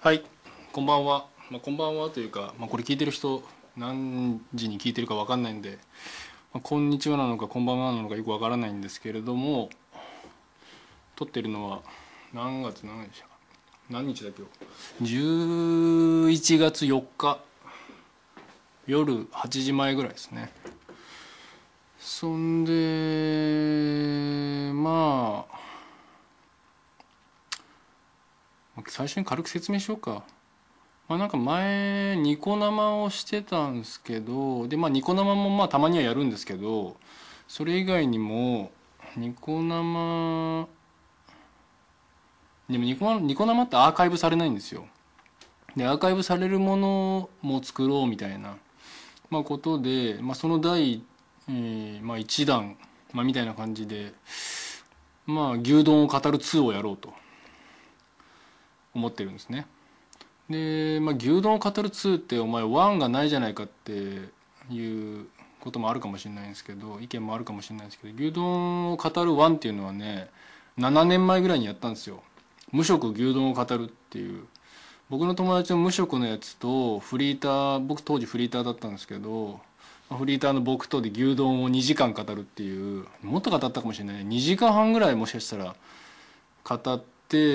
はい、こんばんは。こんばんはというか、これ聞いてる人何時に聞いてるかわかんないんで、こんにちはなのかこんばんはなのかよくわからないんですけれども、撮ってるのは何月何日何日だ今日。11月4日夜8時前ぐらいですね。そんで最初に軽く説明しようか。なんか前ニコ生をしてたんですけど、でニコ生もたまにはやるんですけど、それ以外にもニコ生でもニコ生ってアーカイブされないんですよ。でアーカイブされるものも作ろうみたいな、ことで、その第、一弾、みたいな感じで牛丼を語る2をやろうと思ってるんですね。で、牛丼を語る2ってお前1がないじゃないかっていうこともあるかもしれないんですけど、意見もあるかもしれないんですけど、牛丼を語る1っていうのはね、7年前ぐらいにやったんですよ。無職牛丼を語るっていう。僕の友達の無職のやつとフリーター、僕当時フリーターだったんですけど、フリーターの僕とで牛丼を2時間語るっていう、もっと語ったかもしれない。2時間半ぐらいもしかしたら語って、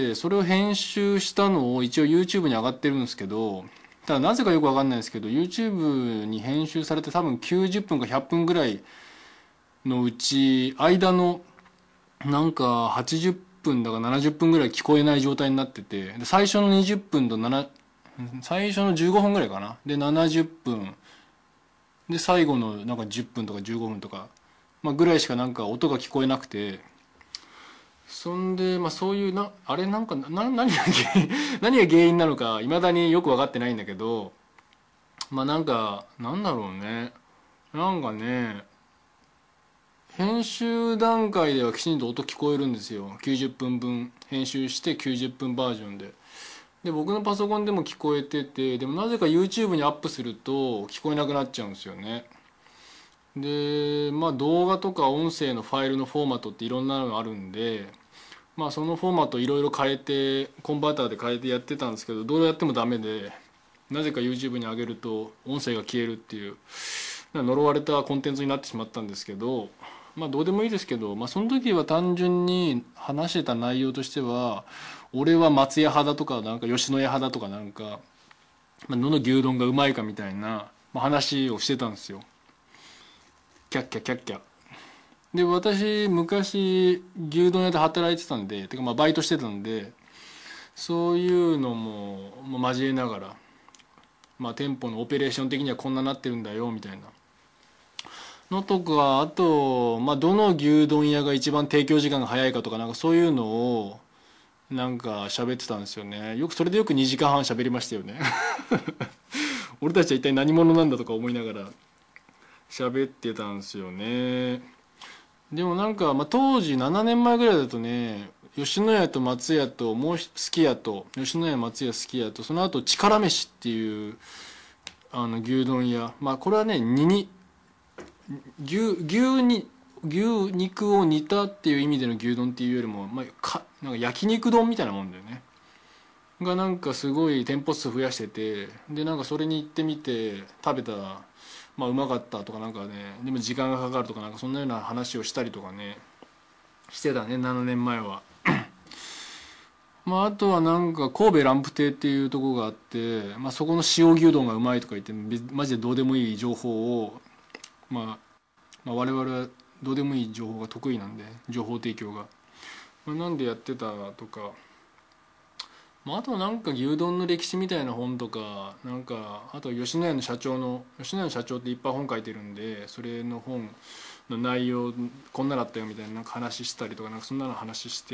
それを編集したのを一応 YouTube に上がってるんですけど、ただなぜかよくわかんないですけど YouTube に編集されて多分90分か100分ぐらいのうち間のなんか80分だか70分ぐらい聞こえない状態になってて、最初の20分と最初の15分ぐらいかなで70分で最後のなんか10分とか15分とか、ぐらいしかなんか音が聞こえなくて、そんで、そういうあれなんか何が原因何が原因なのかいまだによく分かってないんだけど、なんかなんだろうね、なんかね、編集段階ではきちんと音聞こえるんですよ。90分分編集して90分バージョンで。で僕のパソコンでも聞こえてて、でもなぜか YouTube にアップすると聞こえなくなっちゃうんですよね。で動画とか音声のファイルのフォーマットっていろんなのがあるんで、そのフォーマットいろいろ変えてコンバーターで変えてやってたんですけど、どうやってもダメで、なぜか YouTube に上げると音声が消えるっていう呪われたコンテンツになってしまったんですけど、どうでもいいですけど、その時は単純に話してた内容としては、俺は松屋派だとかなんか吉野家派だとかなんか、どの牛丼がうまいかみたいな、話をしてたんですよ。キャッキャキャッキャ。で私昔牛丼屋で働いてたんで、てかバイトしてたんで、そういうのも交えながら、店舗のオペレーション的にはこんななってるんだよみたいなのとか、あとどの牛丼屋が一番提供時間が早いかとか、なんかそういうのをなんか喋ってたんですよね。それでよく2時間半喋りましたよね。俺たちは一体何者なんだとか思いながら喋ってたんですよね。でもなんか、当時7年前ぐらいだとね、吉野家と松屋ともうすき家と吉野家松屋すき家と、その後力飯っていう牛丼屋、これはね、牛肉を煮たっていう意味での牛丼っていうよりも、なんか焼肉丼みたいなもんだよね。がなんかすごい店舗数増やしてて、でなんかそれに行ってみて食べたらうまかったとか、なんかね、でも時間がかかるとか、なんかそんなような話をしたりとかねしてたね、7年前は。あとはなんか神戸蘭府亭っていうとこがあって、そこの塩牛丼がうまいとか言って、マジでどうでもいい情報を、我々はどうでもいい情報が得意なんで、情報提供が、なんでやってたとか、あとなんか牛丼の歴史みたいな本とか、なんかあと吉野家の社長っていっぱい本書いてるんで、それの本の内容こんなだったよみたいな、なんか話したりとか、なんかそんなの話して、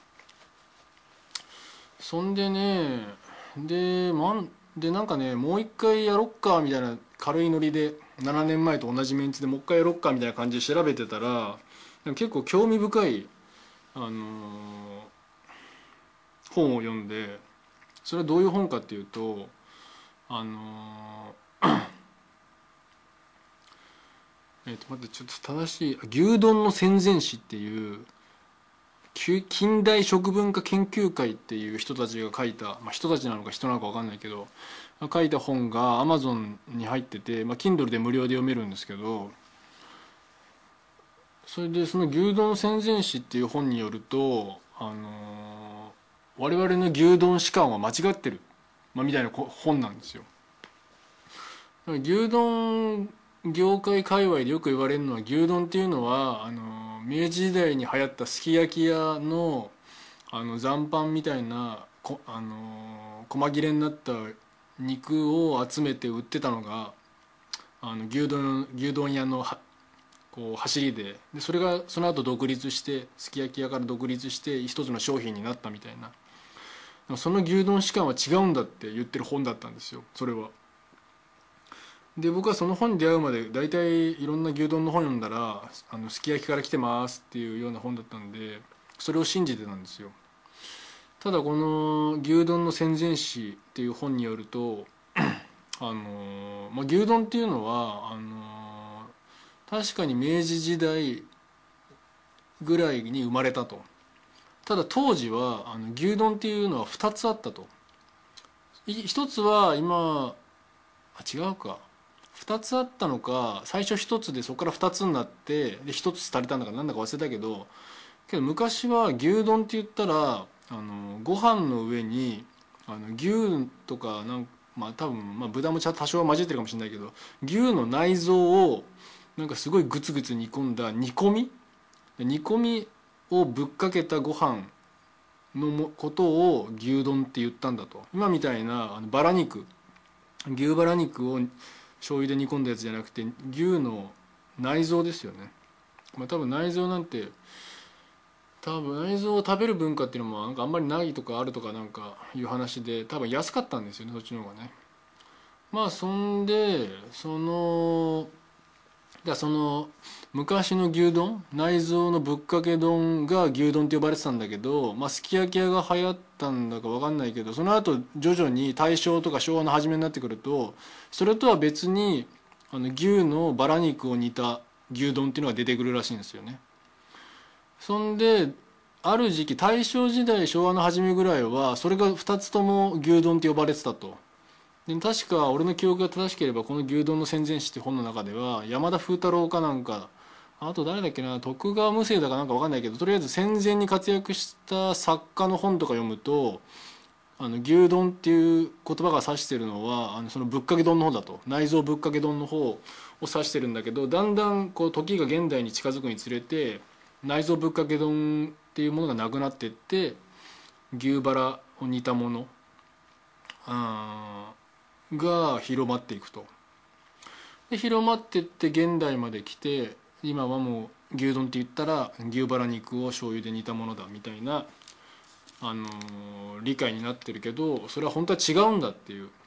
そんでね、でなんかね、もう一回やろっかみたいな軽いノリで、7年前と同じメンツでもう一回やろっかみたいな感じで調べてたら、結構興味深い、あのー本を読んで、それはどういう本かっていうと、あの待って、ちょっと正しい、牛丼の戦前史っていう近代食文化研究会っていう人たちが書いた、人たちなのか人なのか分かんないけど書いた本が Amazon に入ってて、Kindle で無料で読めるんですけど、それでその牛丼戦前史っていう本によると、我々の牛丼史観は間違ってる、みたいな本なんですよ。牛丼業界界隈でよく言われるのは、牛丼っていうのは明治時代に流行ったすき焼き屋の残飯みたいな細切れになった肉を集めて売ってたのが牛丼屋のこう走りで、それがその後独立して、すき焼き屋から独立して一つの商品になったみたいな、その牛丼史観は違うんだって言ってる本だったんですよ、それは。で僕はその本に出会うまで大体いろんな牛丼の本読んだらすき焼きから来てますっていうような本だったんで、それを信じてたんですよ。ただこの牛丼の戦前史っていう本によると牛丼っていうのは確かに明治時代ぐらいに生まれたと。ただ当時は牛丼っていうのは2つあったと。一つは違うか、2つあったのか、最初1つでそこから2つになってで1つ足りたんだかなんだか忘れたけど、昔は牛丼って言ったらご飯の上に牛とか多分豚も多少は混じってるかもしれないけど、牛の内臓をすごいグツグツ煮込んだ煮込みをぶっかけたご飯のことを牛丼って言ったんだと。今みたいな牛バラ肉を醤油で煮込んだやつじゃなくて、牛の内臓ですよね。多分内臓を食べる文化っていうのもあんまりないとかあるとかいう話で、多分安かったんですよね、そっちの方がね。そんでその昔の牛丼、内臓のぶっかけ丼が牛丼って呼ばれてたんだけど、すき焼き屋が流行ったんだか分かんないけど、その後徐々に大正とか昭和の初めになってくると、それとは別に牛のバラ肉を煮た牛丼っていうのが出てくるらしいんですよね。そんである時期、大正時代昭和の初めぐらいはそれが2つとも牛丼って呼ばれてたと。で確か俺の記憶が正しければ、この牛丼の戦前史って本の中では山田風太郎かあと誰だっけな、徳川無生だか分かんないけど、とりあえず戦前に活躍した作家の本とか読むと牛丼っていう言葉が指してるのはそのぶっかけ丼の方だと。内臓ぶっかけ丼の方を指してるんだけど、だんだん時が現代に近づくにつれて内臓ぶっかけ丼っていうものがなくなっていって、牛バラを煮たものが広まっていくと。で広まっていって現代まで来て、今はもう牛丼って言ったら牛バラ肉を醤油で煮たものだみたいな理解になってるけど、それは本当は違うんだっていう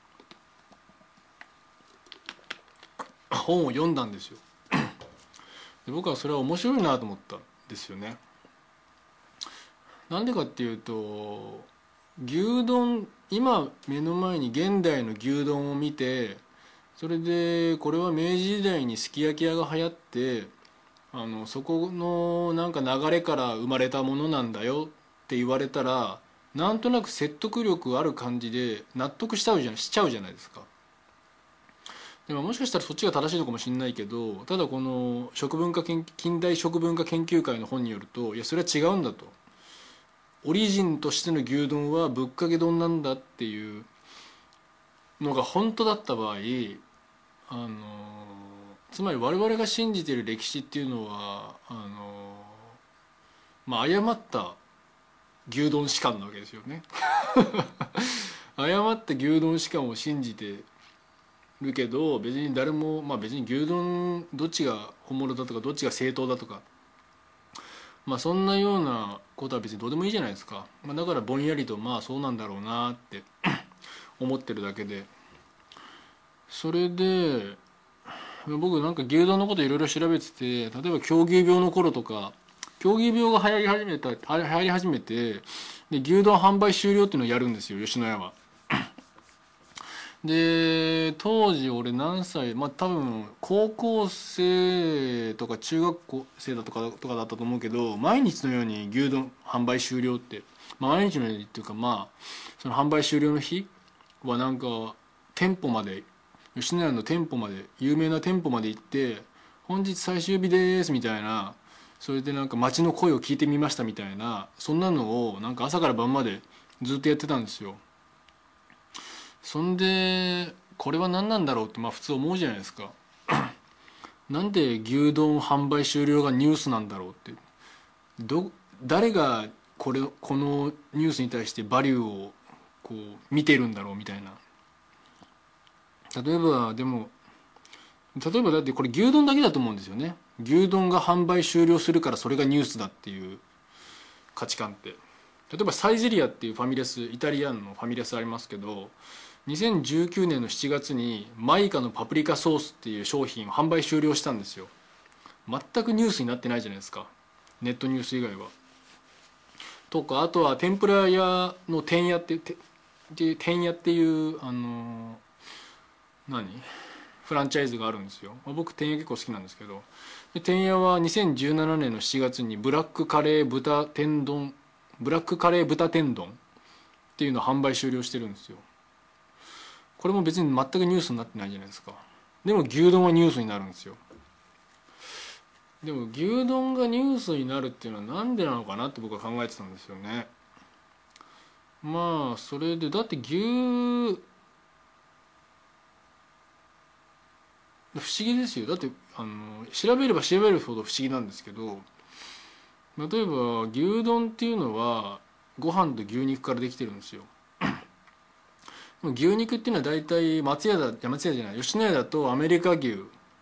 本を読んだんですよ。で僕はそれは面白いなと思ったんですよね。なんでかっていうと、牛丼、今目の前に現代の牛丼を見て、それでこれは明治時代にすき焼き屋が流行ってそこの流れから生まれたものなんだよって言われたら、なんとなく説得力ある感じで納得しちゃうじゃないですか。でももしかしたらそっちが正しいのかもしれないけど、ただこの近代食文化研究会の本によると、いやそれは違うんだと。オリジンとしての牛丼はぶっかけ丼なんだっていうのが本当だった場合、つまり我々が信じている歴史っていうのは誤った牛丼史観なわけですよね。誤った牛丼史観を信じてるけど、別に誰も別に牛丼どっちが本物だとかどっちが正当だとかそんなようなことは別にどうでもいいじゃないですか。だからぼんやりとそうなんだろうなって思ってるだけで、それで僕牛丼のこといろいろ調べてて、例えば狂牛病の頃とか、狂牛病が流行り始めてで牛丼販売終了っていうのをやるんですよ、吉野家は。 で当時俺何歳、まあ多分高校生とか中学校生だとかだったと思うけど、毎日のように牛丼販売終了って、まあ、毎日のようにっていうか、まあその販売終了の日はなんか店舗まで、吉野家の店舗まで、有名な店舗まで行って本日最終日ですみたいな、それでなんか街の声を聞いてみましたみたいな、そんなのをなんか朝から晩までずっとやってたんですよ。そんでこれは何なんだろうってまあ普通思うじゃないですか。なんで牛丼販売終了がニュースなんだろうって、ど誰がこのニュースに対してバリューをこう見てるんだろうみたいな。例えばでも例えばだってこれ牛丼だけだと思うんですよね。牛丼が販売終了するからそれがニュースだっていう価値観って、例えばサイゼリヤっていうファミレス、イタリアンのファミレスありますけど、2019年の7月にマイカのパプリカソースっていう商品を販売終了したんですよ。全くニュースになってないじゃないですか、ネットニュース以外は。とかあとは天ぷら屋の天屋っていう何フランチャイズがあるんですよ。僕天屋結構好きなんですけど、で天屋は2017年の7月にブラックカレー豚天丼っていうのを販売終了してるんですよ。これも別に全くニュースになってないじゃないですか。でも牛丼はニュースになるんですよ。でも牛丼がニュースになるっていうのはなんでなのかなって僕は考えてたんですよね。まあそれでだって不思議ですよ。だって調べれば調べるほど不思議なんですけど、例えば牛丼っていうのはご飯と牛肉からできてるんですよ。牛肉っていうのは大体松屋じゃない、吉野家だとアメリカ牛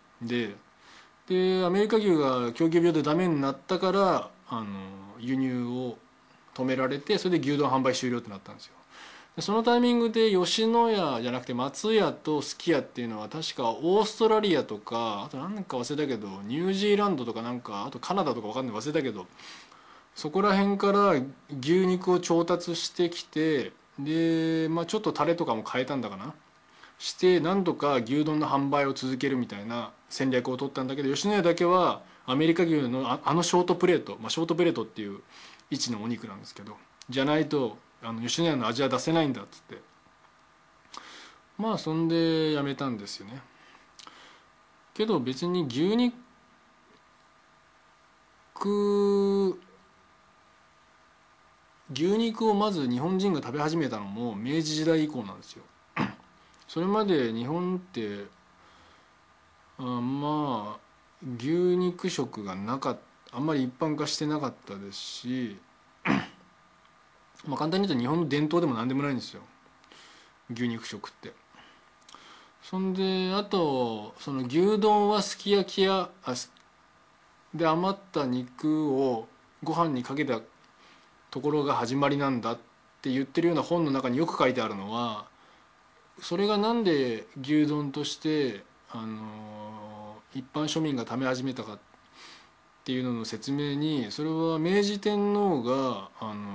でアメリカ牛が狂牛病でダメになったから輸入を止められて、それで牛丼販売終了ってなったんですよ。でそのタイミングで吉野家じゃなくて松屋とすき家っていうのは確かオーストラリアとか、あと何か忘れたけどニュージーランドとかなんかあとカナダとか分かんない忘れたけど、そこら辺から牛肉を調達してきて、で、まあ、ちょっとタレとかも変えたんだかなして何とか牛丼の販売を続けるみたいな戦略を取ったんだけど、吉野家だけはアメリカ牛のショートプレート、ショートプレートっていう位置のお肉なんですけど、じゃないと吉野家の味は出せないんだっつって、まあそんでやめたんですよね。けど別に牛肉をまず日本人が食べ始めたのも明治時代以降なんですよ。それまで日本ってまあ牛肉食があんまり一般化してなかったですし、まあ簡単に言うと日本の伝統でも何でもないんですよ、牛肉食って。そんであとその牛丼はすき焼き屋で余った肉をご飯にかけたところが始まりなんだって言ってるような本の中によく書いてあるのは、それがなんで牛丼として一般庶民が食べ始めたかっていうのの説明に、それは明治天皇が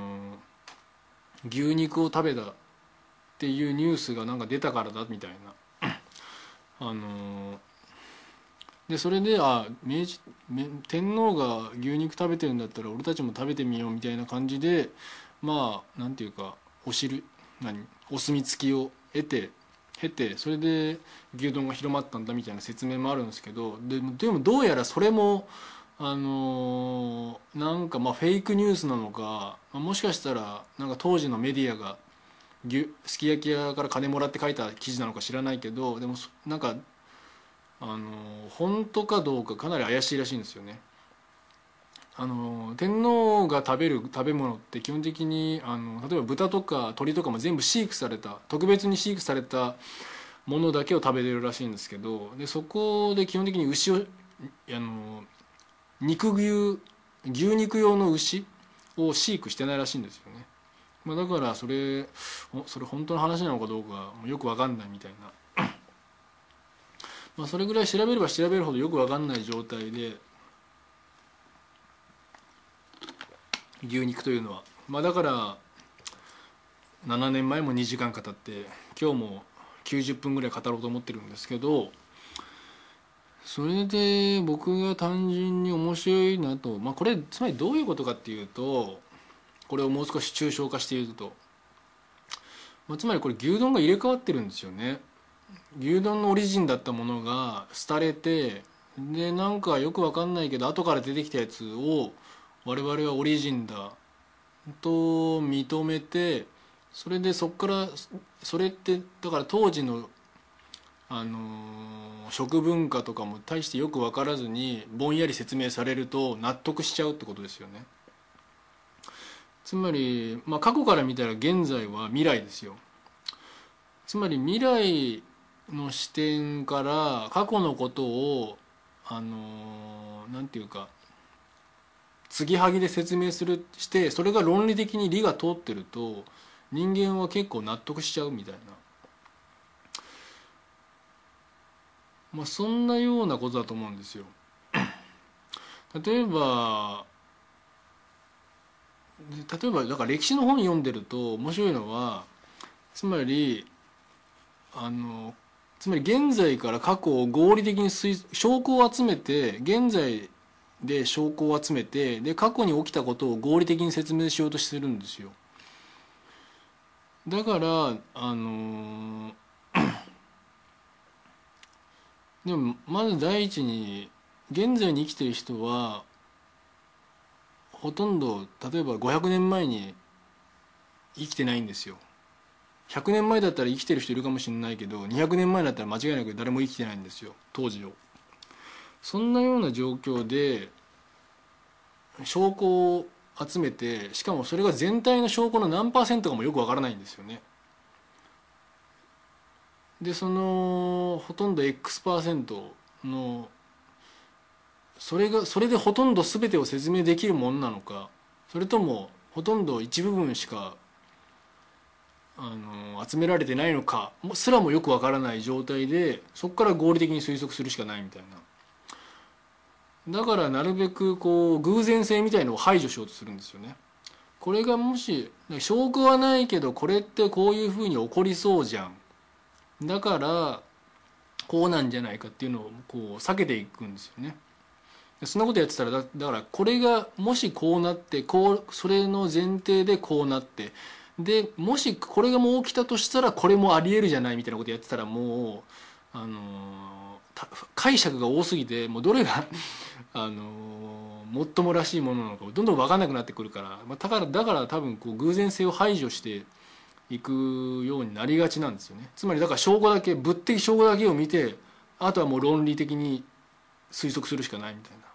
牛肉を食べたっていうニュースがなんか出たからだみたいなでそれで天皇が牛肉食べてるんだったら俺たちも食べてみようみたいな感じで、まあなんていうかお墨付きを経てそれで牛丼が広まったんだみたいな説明もあるんですけど、でもどうやらそれもなんかまあフェイクニュースなのか、もしかしたらなんか当時のメディアがすき焼き屋から金もらって書いた記事なのか知らないけど、でもなんか本当かどうかかなり怪しいらしいんですよね。天皇が食べる食べ物って基本的に例えば豚とか鶏とかも全部特別に飼育されたものだけを食べれるらしいんですけど、でそこで基本的に牛肉用の牛を飼育してないらしいんですよね。だからそれ本当の話なのかどうかよく分かんないみたいな、それぐらい調べれば調べるほどよく分かんない状態で牛肉というのは、だから7年前も2時間語って今日も 90分ぐらい語ろうと思ってるんですけど、それで僕が単純に面白いなと、これつまりどういうことかっていうと、これをもう少し抽象化して言うと、つまりこれ牛丼が入れ替わってるんですよね。牛丼のオリジンだったものが廃れて、でなんかよくわかんないけど後から出てきたやつを我々はオリジンだと認めて、それでそっからそれってだから当時の食文化とかも大してよく分からずにぼんやり説明されると納得しちゃうってことですよね。つまり、過去から見たら現在は未来ですよ。つまり未来の視点から過去のことをなんていうか継ぎはぎで説明して、それが論理的に理が通ってると人間は結構納得しちゃうみたいな、そんなようなことだと思うんですよ。例えばだから歴史の本読んでると面白いのは、つまり現在から過去を合理的に証拠を集めて、現在で証拠を集めて、で過去に起きたことを合理的に説明しようとしてるんですよ。だからでもまず第一に現在に生きてる人はほとんど例えば500年前に生きてないんですよ。100年前だったら生きてる人いるかもしれないけど、200年前だったら間違いなく誰も生きてないんですよ、当時を。そんなような状況で証拠を集めて、しかもそれが全体の証拠の何パーセントかもよくわからないんですよね。でそのほとんど X% のそれでほとんど全てを説明できるものなのか、それともほとんど一部分しか集められてないのかすらもよくわからない状態で、そこから合理的に推測するしかないみたいな。だからなるべくこう偶然性みたいのを排除しようとするんですよね。これがもし証拠はないけどこれってこういうふうに起こりそうじゃん、だからこうなんじゃないかっていうのをこう避けていくんですよね。そんなことやってたらだからこれがもしこうなってそれの前提でこうなって、でもしこれがもう起きたとしたらこれもありえるじゃないみたいなことやってたら、もう解釈が多すぎてもうどれがもっともらしいものなのかどんどん分かんなくなってくるから、だから多分こう偶然性を排除していくようになりがちなんですよね。つまりだから物的証拠だけを見て、あとはもう論理的に推測するしかないみたいな。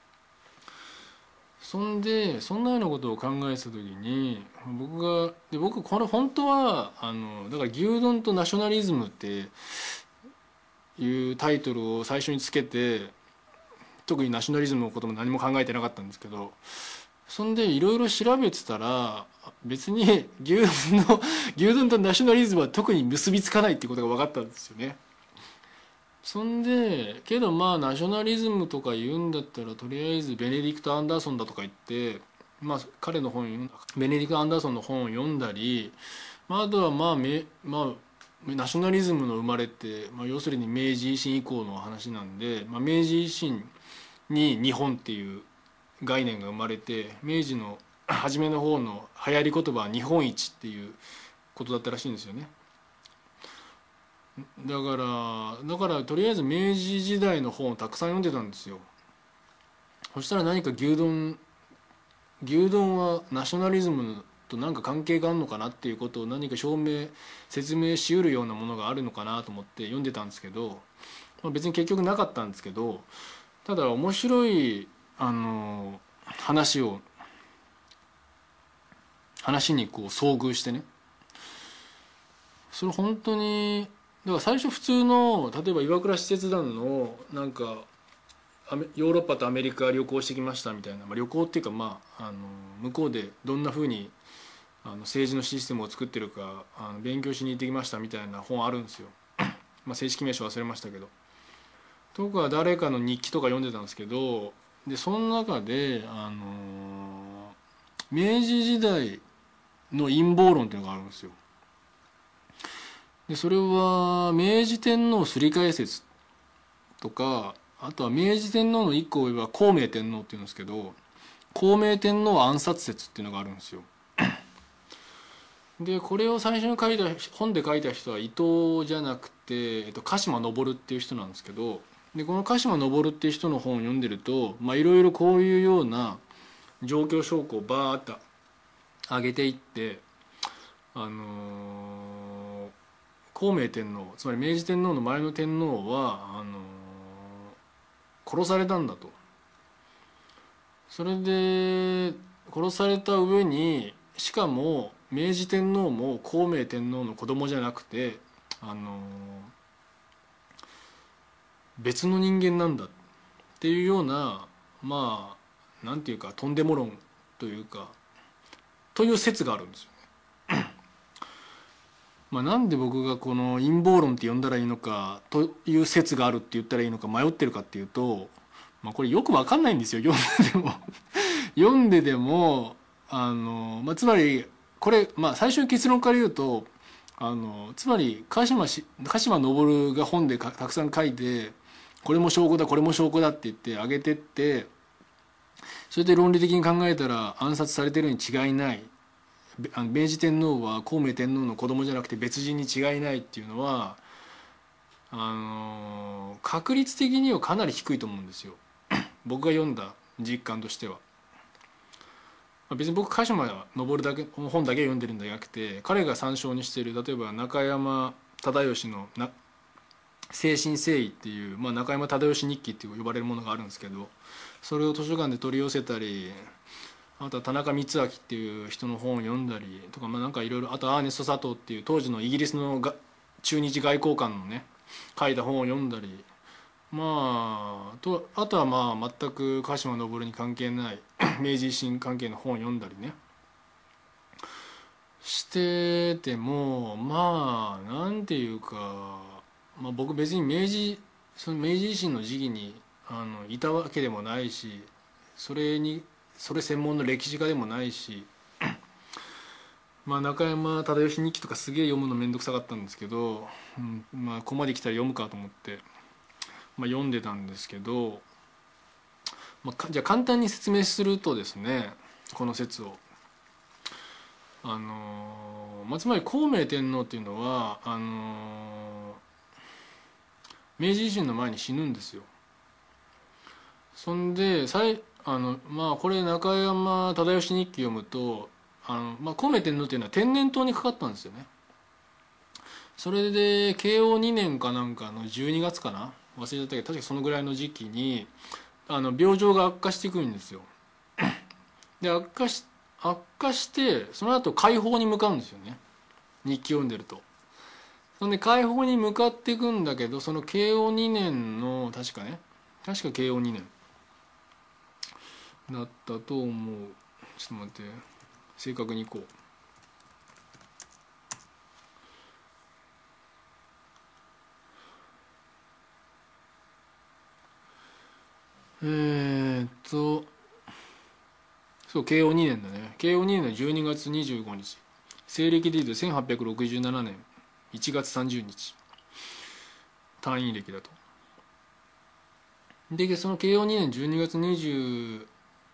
そんなようなことを考えてた時に僕これ本当はだから牛丼とナショナリズムっていうタイトルを最初につけて、特にナショナリズムのことも何も考えてなかったんですけど、そんでいろいろ調べてたら別に牛丼とナショナリズムは特に結びつかないっていうことが分かったんですよね。そんでけどナショナリズムとか言うんだったらとりあえずベネディクト・アンダーソンだとか言って、彼の本ベネディクト・アンダーソンの本を読んだり、あとはナショナリズムの生まれって、要するに明治維新以降の話なんで、明治維新に日本っていう概念が生まれて、明治の初めの方の流行り言葉は日本一っていうことだったらしいんですよね。だからとりあえず明治時代の本をたくさん読んでたんですよ。そしたら何か牛丼はナショナリズムと何か関係があるのかなっていうことを何か説明しうるようなものがあるのかなと思って読んでたんですけど、別に結局なかったんですけど、ただ面白い話にこう遭遇してね、それ本当にだから最初普通の例えば岩倉使節団のなんかヨーロッパとアメリカ旅行してきましたみたいな、旅行っていうか向こうでどんなふうに政治のシステムを作ってるか勉強しに行ってきましたみたいな本あるんですよ。正式名称忘れましたけど、とか誰かの日記とか読んでたんですけど、でその中で明治時代の陰謀論っていうのがあるんですよ。 でそれは明治天皇すり替え説とか、あとは明治天皇の一個上は孝明天皇っていうんですけど、孝明天皇暗殺説っていうのがあるんですよ。でこれを最初に本で書いた人は伊藤じゃなくて、鹿島昇っていう人なんですけど、でこの鹿島昇っていう人の本を読んでると、いろいろこういうような状況証拠をバーッと上げていって、孝明天皇、つまり明治天皇の前の天皇は殺されたんだと。それで殺された上に、しかも明治天皇も孝明天皇の子供じゃなくて別の人間なんだっていうような、なんていうかとんでも論というかという説があるんですよ。なんで僕がこの陰謀論って呼んだらいいのかという説があるって言ったらいいのか迷ってるかっていうと、これよく分かんないんですよ、読んででもつまりこれ、最初に結論から言うとつまり鹿島昇が本でたくさん書いて、これも証拠だこれも証拠だって言って上げてって、それで論理的に考えたら暗殺されてるに違いない、明治天皇は孝明天皇の子供じゃなくて別人に違いないっていうのは確率的にはかなり低いと思うんですよ、僕が読んだ実感としては。別に僕鹿島昇だけ本だけ読んでるんじゃなくて、彼が参照にしている例えば中山忠義の誠心誠意っていう、中山忠義日記って呼ばれるものがあるんですけど、それを図書館で取り寄せたり、あとは田中光明っていう人の本を読んだりとか、なんかいろいろ、あとアーネスト・佐藤っていう当時のイギリスの駐日外交官のね書いた本を読んだり、あとは全く鹿島昇に関係ない明治維新関係の本を読んだりねしてても、なんていうか、僕別にその明治維新の時期にいたわけでもないし、それ専門の歴史家でもないし、中山忠義日記とかすげえ読むのめんどくさかったんですけど、ここまで来たら読むかと思って、読んでたんですけど、じゃあ簡単に説明するとですね、この説をつまり孝明天皇っていうのは明治維新の前に死ぬんですよ。そんでこれ中山忠義日記読むと孝明天皇っていうのは天然痘にかかったんですよね。それで慶応2年かなんかの12月かな忘れちゃったけど、確かそのぐらいの時期に病状が悪化していくんですよ。で悪化してその後解放に向かうんですよね、日記読んでると。そんで解放に向かっていくんだけど、その慶応2年の確か慶応2年だったと思う。ちょっと待って、正確にいこう。そう、慶応2年だね。慶応2年の12月25日、西暦でいうと1867年1月30日単位暦だと。でその慶応2年12月25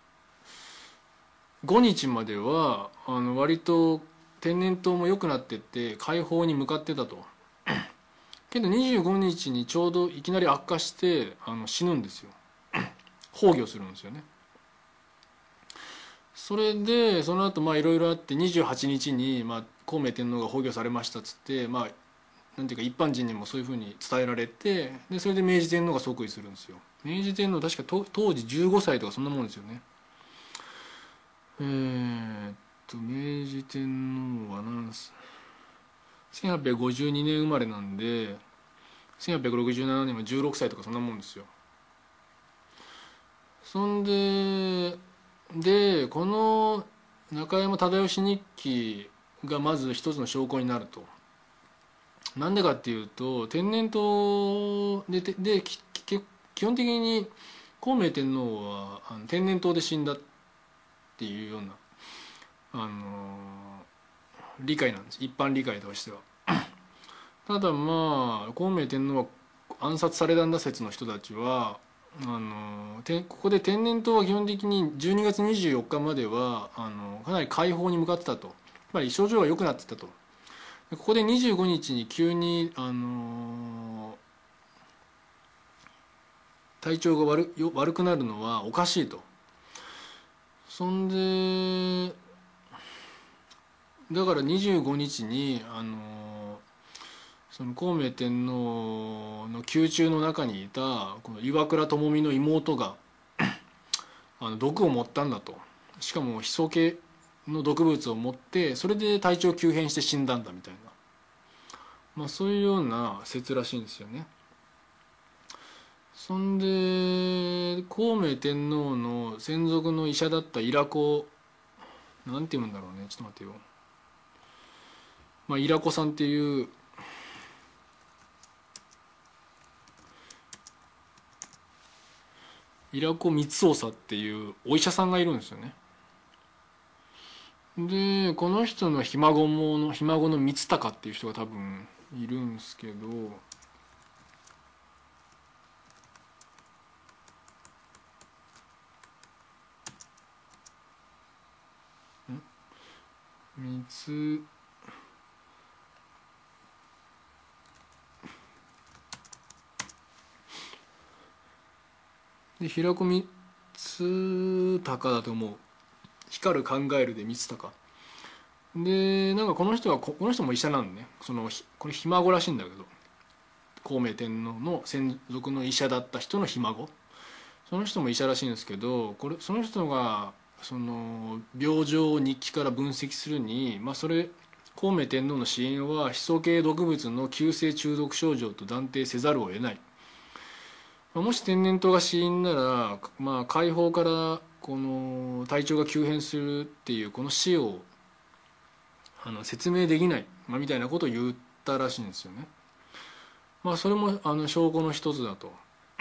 日までは割と天然痘も良くなってって解放に向かってたと。けど25日にちょうどいきなり悪化して死ぬんですよ。崩御するんですよね。それでその後いろいろあって28日に孝明天皇が崩御されましたっつって、なんていうか一般人にもそういうふうに伝えられて、でそれで明治天皇が即位するんですよ。明治天皇確か当時15歳とかそんなもんですよね。明治天皇は1852年生まれなんで1867年は16歳とかそんなもんですよ。そんでこの中山忠義日記がまず一つの証拠になると。なんでかっていうと天然痘で基本的に孝明天皇は天然痘で死んだっていうような理解なんです、一般理解としては。 ただまあ孔明天皇は暗殺されたんだ説の人たちはここで天然痘は基本的に12月24日まではかなり解放に向かってたと、つまり症状が良くなってたと。ここで25日に急に、体調が悪くなるのはおかしいと。そんでだから25日にその孔明天皇の宮中の中にいたこの岩倉具視の妹が毒を持ったんだと。しかもヒ素系の毒物を持ってそれで体調急変して死んだんだみたいな、まあ、そういうような説らしいんですよね。そんで孔明天皇の専属の医者だったイラコ、なんて言うんだろうね、ちょっと待ってよ、まあ、イラコさんっていうイラコ光長っていうお医者さんがいるんですよね。でこの人のひ孫の光孝っていう人が多分いるんですけど、で平子光孝だと思う。光る考えるで光孝で、なんかこの人も医者なんでね、これひ孫らしいんだけど、孔明天皇の専属の医者だった人のひ孫、その人も医者らしいんですけど、その人がその病状を日記から分析するに、まあ、孔明天皇の死因はヒ素系毒物の急性中毒症状と断定せざるを得ない。もし天然痘が死因なら、まあ、解放からこの体調が急変するっていうこの死を説明できない、まあ、みたいなことを言ったらしいんですよね。まあそれも証拠の一つだと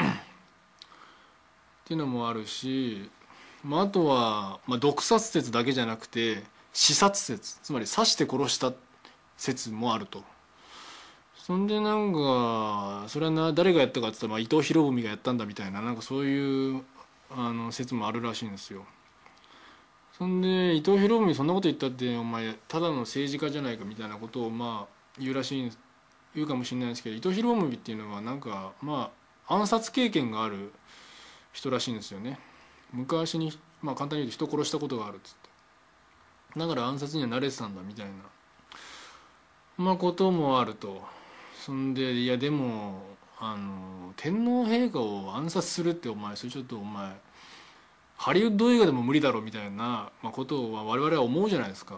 っていうのもあるし、まあ、あとは、まあ、毒殺説だけじゃなくて刺殺説、つまり刺して殺した説もあると。そんでなんかそれは誰がやったかって言ったら、まあ、伊藤博文がやったんだみたいな、なんかそういう説もあるらしいんですよ。そんで伊藤博文そんなこと言ったってお前ただの政治家じゃないかみたいなことをまあ言うかもしれないですけど、伊藤博文っていうのはなんかまあ暗殺経験がある人らしいんですよね。昔にまあ簡単に言うと人殺したことがあるっつって、だから暗殺には慣れてたんだみたいなまあこともあると。そんでいやでも天皇陛下を暗殺するってお前それちょっとお前ハリウッド映画でも無理だろみたいな、まあ、ことは我々は思うじゃないですか。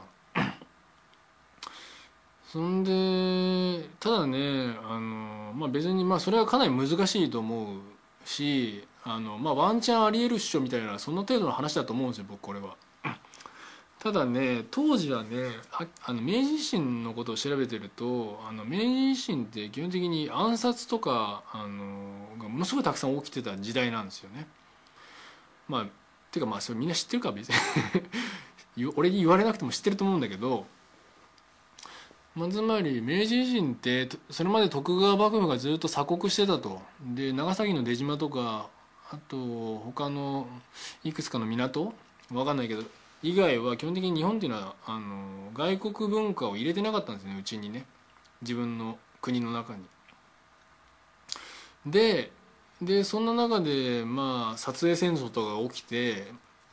そんでただねまあ、別にまあそれはかなり難しいと思うしまあ、ワンチャンありえるっしょみたいなその程度の話だと思うんですよ僕これは。ただね当時はね明治維新のことを調べてると明治維新って基本的に暗殺とかがものすごいたくさん起きてた時代なんですよね。まあていうかまあそれみんな知ってるから別に俺に言われなくても知ってると思うんだけど、まあ、つまり明治維新ってそれまで徳川幕府がずっと鎖国してたと。で長崎の出島とかあと他のいくつかの港わかんないけど以外は基本的に日本っていうのは外国文化を入れてなかったんですね、うちにね、自分の国の中に。でそんな中でまあ撮影戦争とかが起きて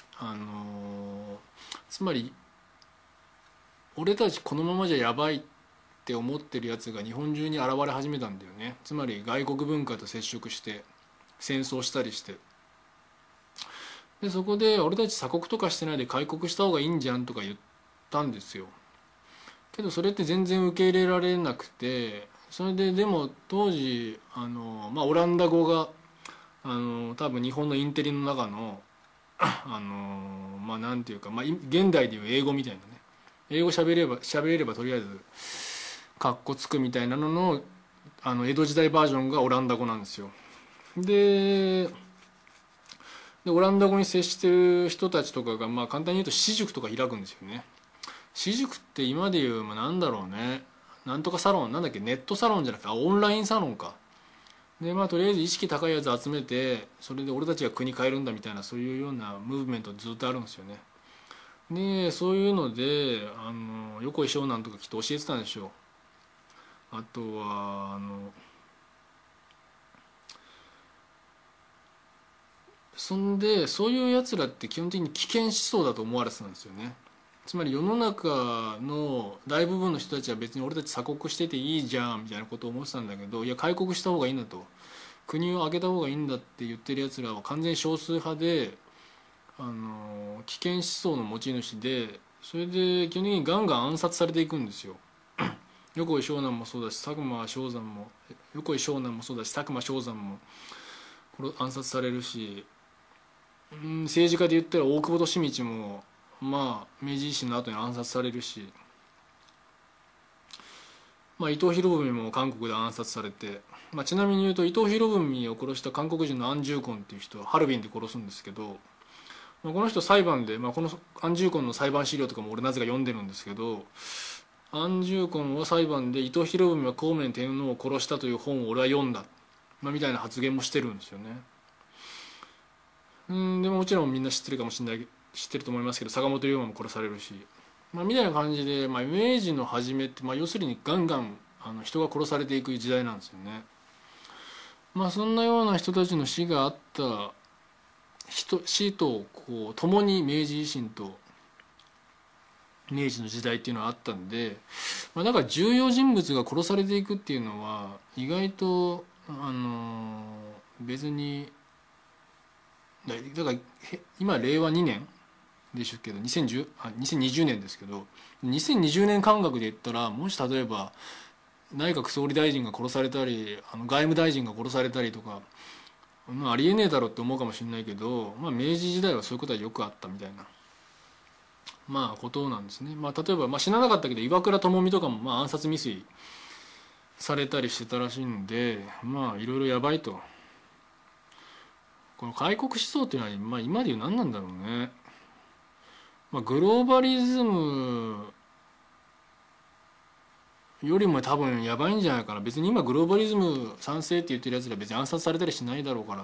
つまり俺たちこのままじゃやばいって思ってるやつが日本中に現れ始めたんだよね。つまり外国文化と接触して戦争したりして、でそこで俺たち鎖国とかしてないで開国した方がいいんじゃんとか言ったんですよ。けどそれって全然受け入れられなくて、それででも当時まあ、オランダ語が多分日本のインテリの中のまあなんていうか、まあ、現代でいう英語みたいなね、英語喋れればとりあえずカッコつくみたいなのの江戸時代バージョンがオランダ語なんですよ。でオランダ語に接してる人たちとかが、まあ、簡単に言うと私塾とか開くんですよね。私塾って今でいう、まあ、なんだろうね、 なんとかサロンなんだっけ、ネットサロンじゃなくてオンラインサロンか。でとりあえず意識高いやつ集めて、それで俺たちが国変えるんだみたいな、そういうようなムーブメントずっとあるんですよね。でそういうので横井湘南とかきっと教えてたんでしょう。あとはそんでそういうやつらって基本的に危険思想だと思われてたんですよね。つまり世の中の大部分の人たちは別に俺たち鎖国してていいじゃんみたいなことを思ってたんだけど、いや開国した方がいいんだと、国を挙げた方がいいんだって言ってるやつらは完全に少数派で、危険思想の持ち主で、それで基本的にガンガン暗殺されていくんですよ。横井湘南もそうだし佐久間昌山も横井湘南もそうだし佐久間昌山も暗殺されるし、政治家で言ったら大久保利通も明治維新の後に暗殺されるし、伊藤博文も韓国で暗殺されて、ちなみに言うと伊藤博文を殺した韓国人のアン・ジューコンっていう人はハルビンで殺すんですけど、この人裁判で、このアン・ジューコンの裁判資料とかも俺なぜか読んでるんですけど、アン・ジューコンは裁判で伊藤博文は孔明天皇を殺したという本を俺は読んだ、みたいな発言もしてるんですよね。でももちろんみんな知ってるかもしれない、知ってると思いますけど坂本龍馬も殺されるし、みたいな感じで、明治の初めって、要するにガンガン人が殺されていく時代なんですよね。そんなような人たちの死があった死と共に明治維新と明治の時代っていうのはあったんで、だから重要人物が殺されていくっていうのは意外と別にだから今令和2年でしょうけど2020年ですけど、2020年感覚で言ったら、もし例えば内閣総理大臣が殺されたり外務大臣が殺されたりとか、ありえねえだろって思うかもしれないけど、明治時代はそういうことはよくあったみたいなことなんですね。例えば、死ななかったけど岩倉具視とかも暗殺未遂されたりしてたらしいんで、いろいろやばいと。この開国思想っていうのは、今でいう何なんだろうね。グローバリズムよりも多分やばいんじゃないかな。別に今グローバリズム賛成って言ってるやつら別に暗殺されたりしないだろうから、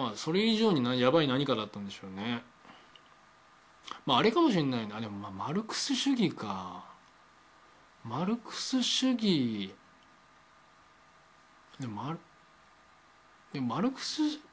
それ以上にやばい何かだったんでしょうね。あれかもしれないな。でもマルクス主義か。マルクス主義でもマルクス